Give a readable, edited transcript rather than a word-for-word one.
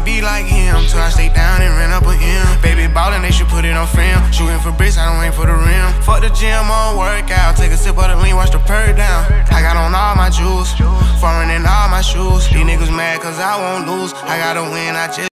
be like him till I stay down and run up a M. Baby ballin', they should put it on film. Shooting for bricks, I don't aim for the rim. Fuck the gym, on workout. Take a sip of the lean, watch the purr down. I got on all my jewels, foreign in all my shoes. These niggas mad cause I won't lose. I gotta win, I just